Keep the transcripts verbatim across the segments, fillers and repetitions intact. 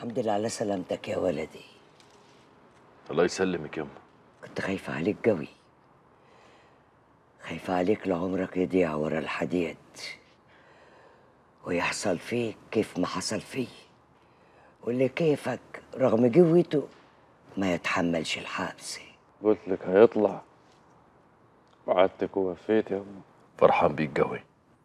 الحمد لله على سلامتك يا ولدي. الله يسلمك يما. كنت خايفة عليك قوي، خايفة عليك لعمرك يضيع ورا الحديد ويحصل فيك كيف ما حصل فيه، واللي كيفك رغم قوته ما يتحملش الحبس. قلت لك هيطلع، وعدتك ووفيت يا أمه. فرحان بيك قوي،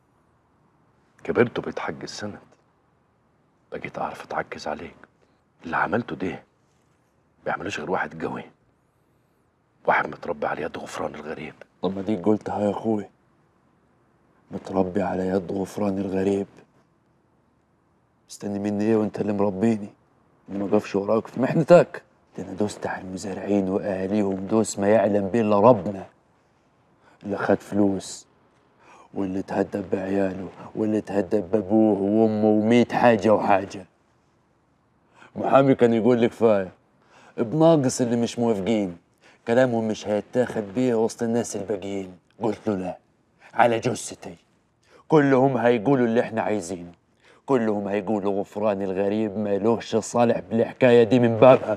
كبرت وبقيت حق السند، بقيت أعرف أتعكز عليك. اللي عملته ده بيعملوش غير واحد قوي، واحد متربي على يد غفران الغريب. طب ما ديك قلتها يا أخوي، متربي على يد غفران الغريب. مستني مني إيه وأنت اللي مربيني؟ إني ما أقفش وراك في محنتك. ده أنا دوست على المزارعين وأهاليهم دوس ما يعلم به إلا ربنا. اللي خد فلوس، واللي تهدب بعياله، واللي تهدب بأبوه وأمه وميت حاجة وحاجة. محامي كان يقول لي كفاية، بناقص اللي مش موافقين، كلامهم مش هيتاخد بيه وسط الناس الباقيين. قلت له لا، على جثتي كلهم هيقولوا اللي احنا عايزينه، كلهم هيقولوا غفران الغريب ما لهش صالح بالحكاية دي من بابها.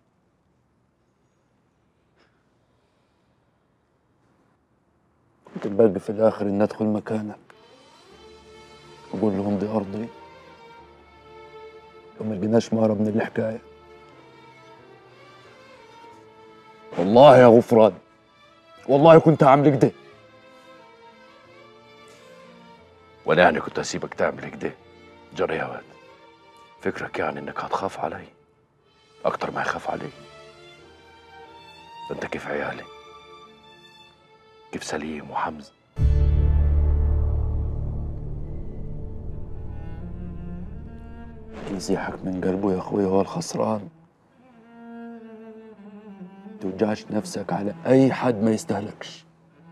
كنت باقي في الآخر إن أدخل مكانك وأقول لهم دي أرضي، وما لقيناش مهرب من الحكاية. والله يا غفران، والله كنت هعمل كده. وأنا يعني كنت هسيبك تعمل كده؟ جرى يا واد، فكرك يعني إنك هتخاف علي أكتر ما يخاف علي؟ ده أنت كيف عيالي، كيف سليم وحمزة. يزيحك من قلبه يا أخوي هو الخسران. توجعش نفسك على أي حد ما يستهلكش.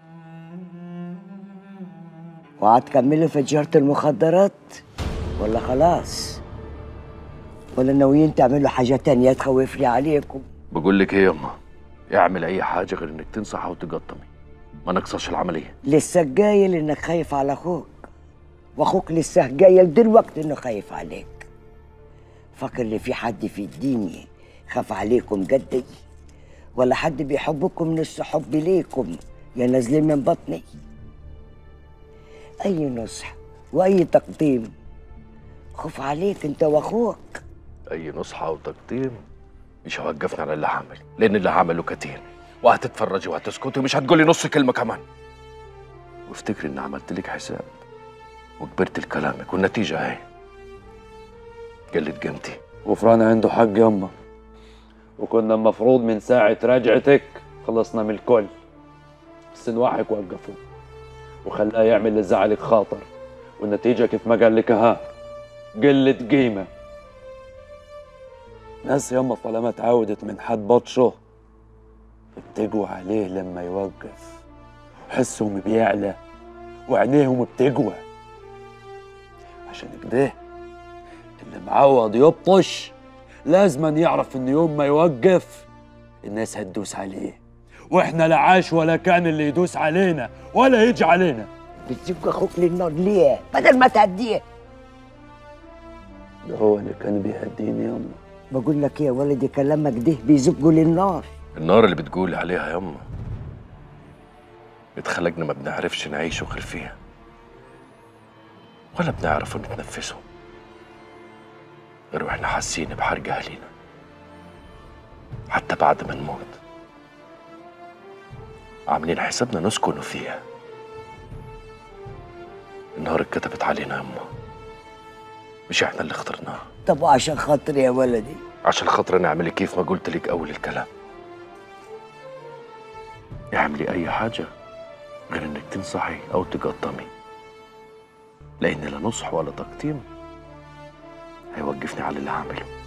وهتكملوا في تجارة المخدرات ولا خلاص؟ ولا ناويين تعملوا حاجة تانية تخوفني عليكم؟ بقول لك إيه يما، اعمل أي حاجة غير إنك تنصح وتقطمي، ما نقصرش العملية. لسه قايل إنك خايف على أخوك، وأخوك لسه قايل دلوقتي إنه خايف عليك. فاكر اللي في حد في الدنيا خاف عليكم قدي؟ ولا حد بيحبكم نص حبي ليكم يا نازلين من بطني؟ أي نصح وأي تقديم خوف عليك أنت وأخوك. أي نصحة أو تقديم مش هوقفني على اللي هعمله، لأن اللي هعمله كتير، وهتتفرجي وهتسكتي ومش هتقولي نص كلمة كمان. وافتكري إني عملت لك حساب وكبرت لكلامك، والنتيجة أهي، قلت قيمتي. غفران عنده حق يما، وكنا المفروض من ساعة رجعتك خلصنا من الكل، بس نواحك وقفه وخلاه يعمل اللي زعلك خاطر، والنتيجة كيف ما قال لك اها، قلة قيمة. ناس يما طالما تعودت من حد بطشه بتقوى عليه لما يوقف، حسهم بيعلى وعينيهم بتقوى. عشان كده اللي معود يبطش لازم يعرف ان يوم ما يوقف الناس هتدوس عليه، واحنا لا عاش ولا كان اللي يدوس علينا ولا يجي علينا. بتزق أخوك للنار ليه بدل ما تهديه؟ ده هو اللي كان بيهديني يما. بقول لك يا ولدي كلامك ده بيزقه للنار. النار اللي بتقولي عليها يما اتخلقنا ما بنعرفش نعيش غير فيها، ولا بنعرف نتنفسه غير واحنا حاسين بحرق اهالينا. حتى بعد ما نموت عاملين حسابنا نسكن فيها. النار اتكتبت علينا يما، مش احنا اللي اخترناها. طب وعشان خاطري يا ولدي؟ عشان خاطر نعملي كيف ما قلت لك اول الكلام، اعملي اي حاجه غير انك تنصحي او تقطمي، لان لا نصح ولا تقطيم هيوقفني على اللي هعمله.